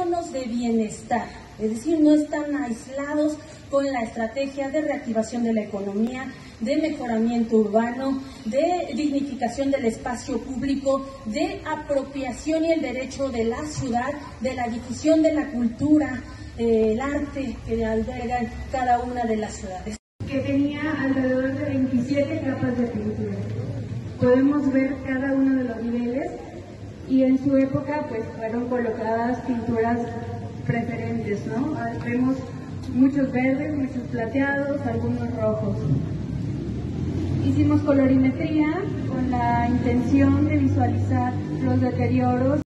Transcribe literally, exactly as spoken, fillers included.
polígonos de bienestar, es decir, no están aislados con la estrategia de reactivación de la economía, de mejoramiento urbano, de dignificación del espacio público, de apropiación y el derecho de la ciudad, de la difusión de la cultura, eh, el arte que albergan cada una de las ciudades. Que tenía alrededor de veintisiete capas de pintura. Podemos ver cada uno de los niveles y en su época pues fueron colocadas pinturas preferentes, ¿no? Vemos muchos verdes, muchos plateados, algunos rojos. Hicimos colorimetría con la intención de visualizar los deterioros